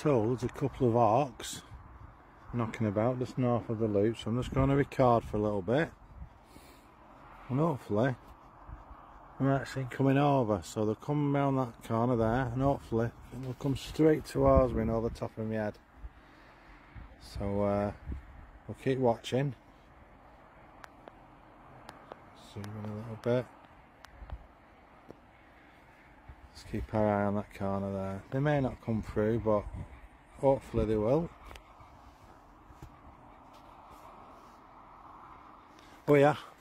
told there's a couple of hawks knocking about just north of the loop, so I'm just going to record for a little bit, and hopefully I might see them coming over. So they'll come around that corner there, and hopefully they'll come straight towards me and over the top of my head. So we'll keep watching. Zoom in a little bit. Just keep our eye on that corner there. They may not come through, but hopefully they will. Oh yeah.